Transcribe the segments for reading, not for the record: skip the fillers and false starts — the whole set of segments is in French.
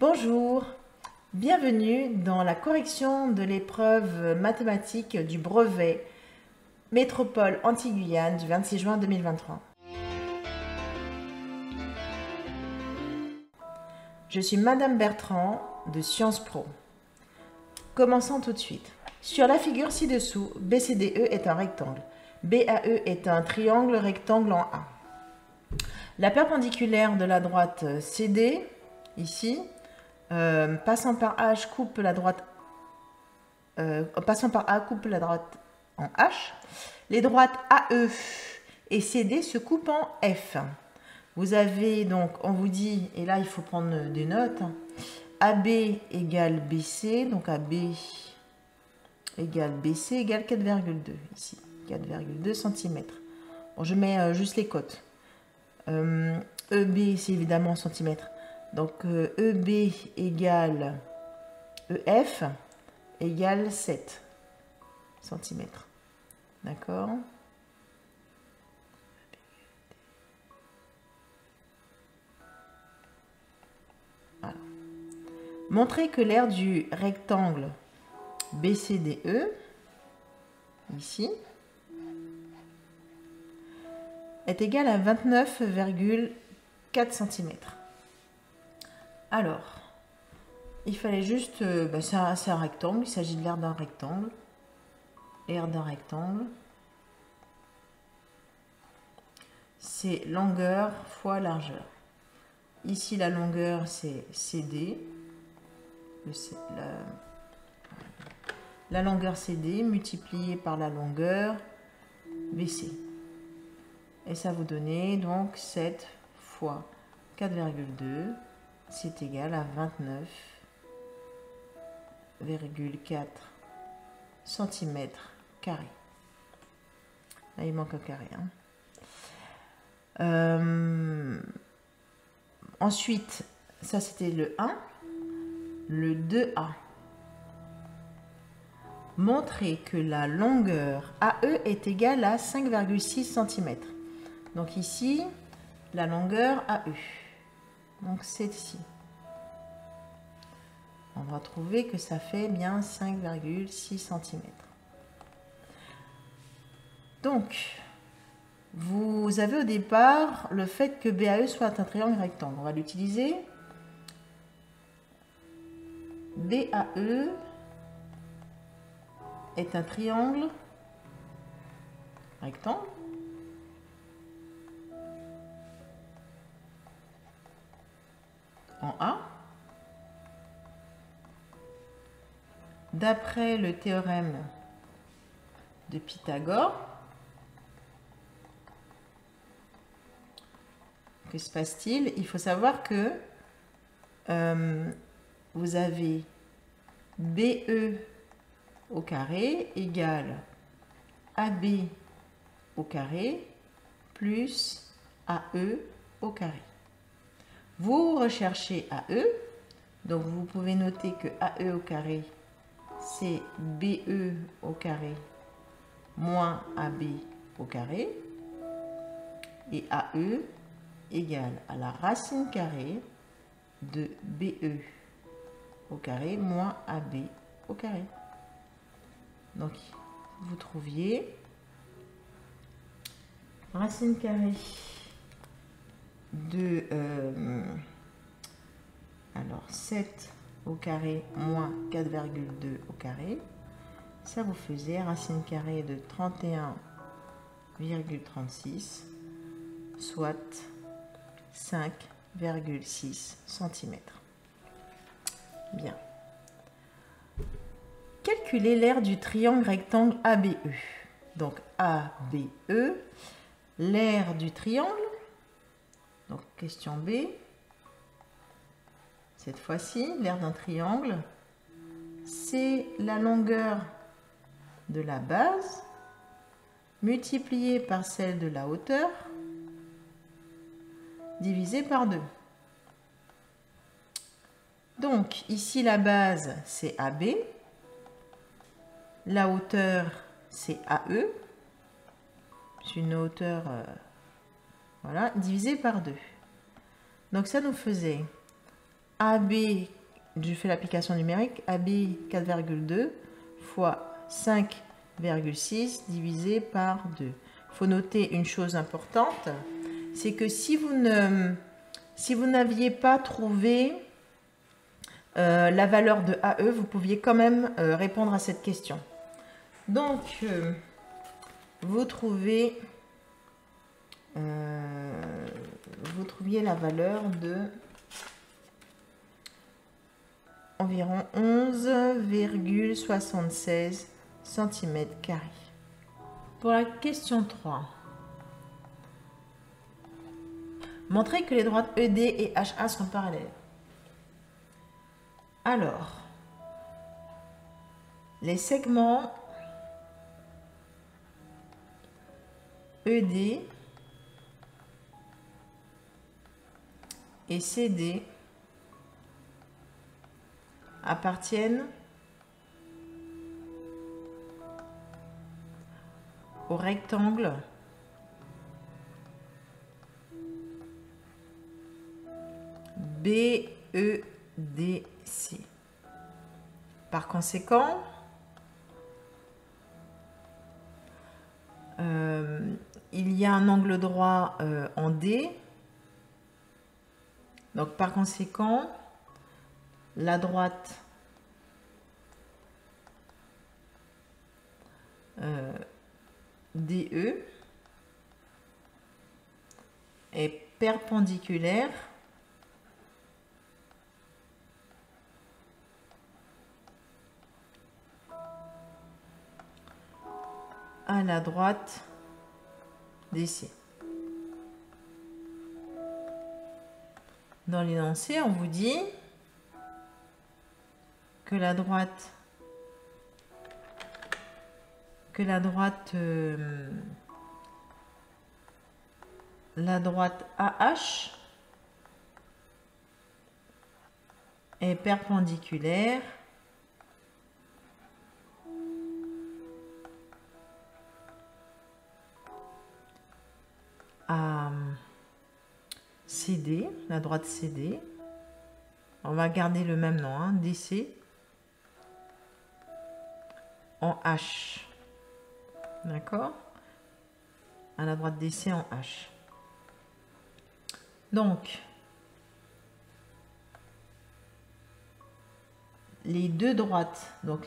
Bonjour, bienvenue dans la correction de l'épreuve mathématique du brevet Métropole Antilles-Guyane du 26 juin 2023. Je suis Madame Bertrand de Sciences Po. Commençons tout de suite. Sur la figure ci-dessous, BCDE est un rectangle. BAE est un triangle rectangle en A. La perpendiculaire de la droite CD, ici, passant par H coupe la droite en H. Les droites AE et CD se coupent en F. Vous avez donc, on vous dit, et là il faut prendre des notes, AB égale BC, donc AB égale BC égale 4,2 ici, 4,2 cm. Bon, je mets juste les cotes. EB c'est évidemment en centimètres. Donc EB égale EF égale 7 cm. D'accord? Voilà. Montrez que l'aire du rectangle BCDE, ici, est égale à 29,4 cm. Alors, il fallait juste, c'est un rectangle, il s'agit de l'aire d'un rectangle. L'aire d'un rectangle, c'est longueur fois largeur. Ici, la longueur, c'est CD. La longueur CD multipliée par la longueur BC. Et ça vous donnait donc 7 fois 4,2. C'est égal à 29,4 cm². Là, il manque un carré. Ensuite, ça c'était le 1. Le 2A. Montrez que la longueur AE est égale à 5,6 cm. Donc ici, la longueur AE. Donc c'est ici. On va trouver que ça fait bien 5,6 cm. Donc, vous avez au départ le fait que BAE soit un triangle rectangle. On va l'utiliser. BAE est un triangle rectangle. En A. D'après le théorème de Pythagore, que se passe-t-il? Il faut savoir que vous avez BE au carré égale AB au carré plus AE au carré. Vous recherchez AE, donc vous pouvez noter que AE au carré, c'est BE au carré moins AB au carré, et AE égale à la racine carrée de BE au carré moins AB au carré. Donc, vous trouviez racine carrée de 7 au carré moins 4,2 au carré. Ça vous faisait racine carrée de 31,36, soit 5,6 cm. Bien. Calculez l'aire du triangle rectangle ABE. Donc ABE, l'aire du triangle. Donc question B. Cette fois-ci, l'aire d'un triangle, c'est la longueur de la base multipliée par celle de la hauteur divisée par 2. Donc ici la base c'est AB, la hauteur c'est AE, c'est une hauteur voilà, divisée par 2. Donc ça nous faisait AB, je fais l'application numérique, AB 4,2 fois 5,6 divisé par 2. Il faut noter une chose importante, c'est que si vous n'aviez pas trouvé la valeur de AE, vous pouviez quand même répondre à cette question. Donc, vous trouviez la valeur de environ 11,76 cm². Pour la question 3, montrez que les droites ED et HA sont parallèles. Alors, les segments ED et CD appartiennent au rectangle BEDC. Par conséquent, il y a un angle droit en D. Donc par conséquent, la droite DE est perpendiculaire à la droite DC. Dans l'énoncé, on vous dit que la droite AH est perpendiculaire à CD, la droite CD. On va garder le même nom, hein, DC en H. D'accord? À la droite DC en H. Donc, les deux droites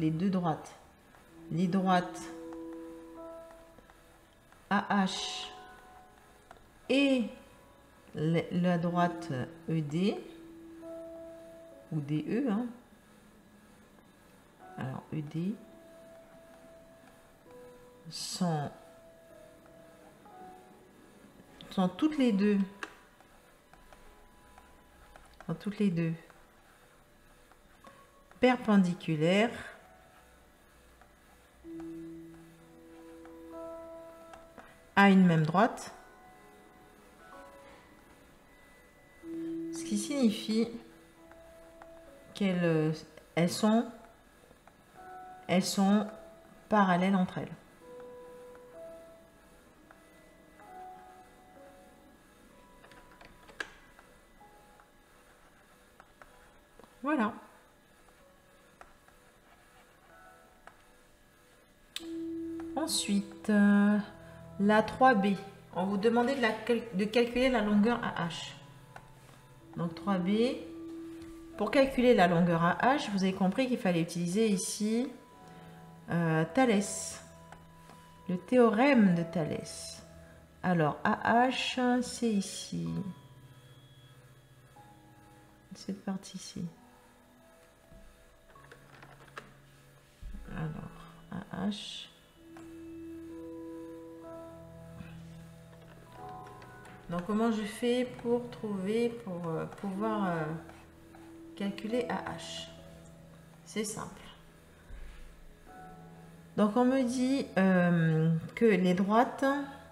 AH et la droite ED ou DE, hein. Alors ED sont toutes les deux perpendiculaires à une même droite, ce qui signifie qu'elles sont parallèles entre elles. Voilà. Ensuite, la 3B. On vous demandait de calculer la longueur AH. Donc 3B. Pour calculer la longueur AH, vous avez compris qu'il fallait utiliser ici Thalès. Le théorème de Thalès. Alors AH, c'est ici. Cette partie-ci. Alors, AH. Donc, comment je fais pour pouvoir calculer AH? C'est simple. Donc, on me dit que les droites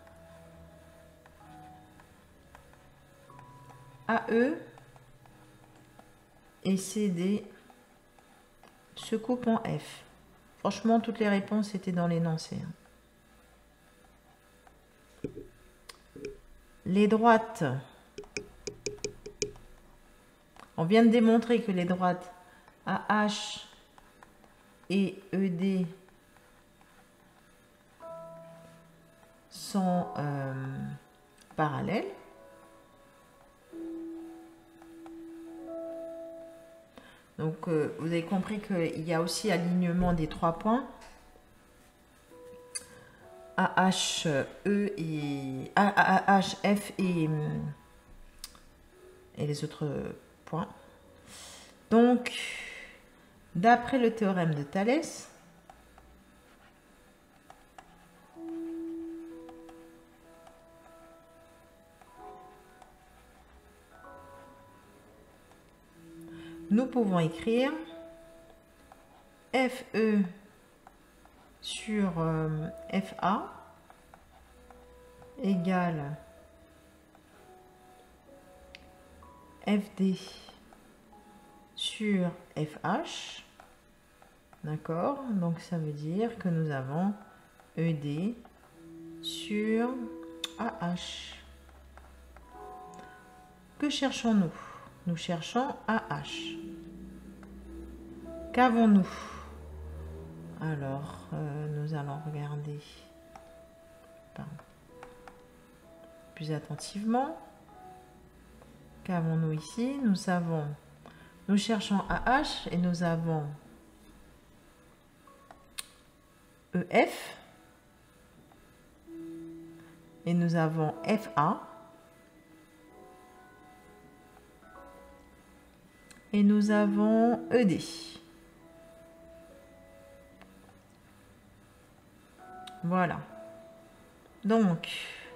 AE et CD se coupent en F. Franchement, toutes les réponses étaient dans l'énoncé. Les droites On vient de démontrer que les droites AH et ED sont parallèles. Donc, vous avez compris qu'il y a aussi alignement des 3 points. AH, E et AH, F et les autres points. Donc, d'après le théorème de Thalès, nous pouvons écrire FE sur FA égale FD sur FH. D'accord? Donc ça veut dire que nous avons ED sur AH. Que cherchons-nous? Nous cherchons AH. Qu'avons-nous? Alors, nous allons regarder plus attentivement. Qu'avons-nous ici? Nous cherchons AH et nous avons EF et nous avons FA et nous avons ED. Voilà. Donc,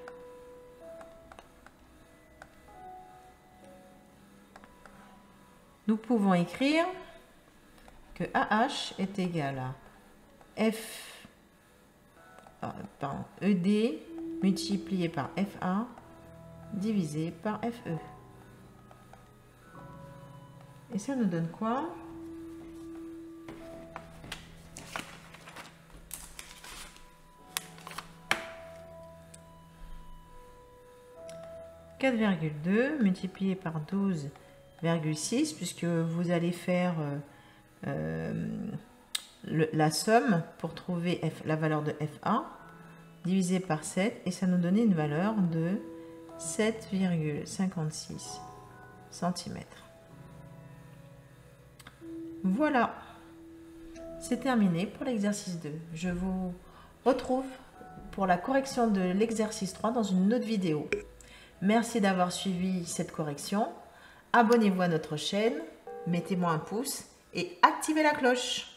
nous pouvons écrire que AH est égal à ED multiplié par FA divisé par FE. Et ça nous donne quoi? « 4,2 multiplié par 12,6 puisque vous allez faire la somme pour trouver la valeur de FA divisé par 7 et ça nous donnait une valeur de 7,56 cm. Voilà, c'est terminé pour l'exercice 2. Je vous retrouve pour la correction de l'exercice 3 dans une autre vidéo. Merci d'avoir suivi cette correction. Abonnez-vous à notre chaîne, mettez-moi un pouce et activez la cloche.